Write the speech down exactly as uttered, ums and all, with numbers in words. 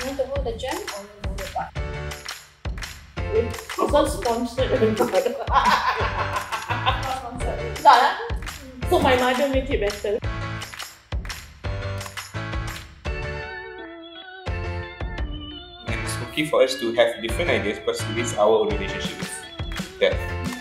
want to hold the jam or you hold the part? It's all sponsored. Not sponsored. Tak lah. So my mother make it better. And it's okay for us to have different ideas because it is our relationship with that.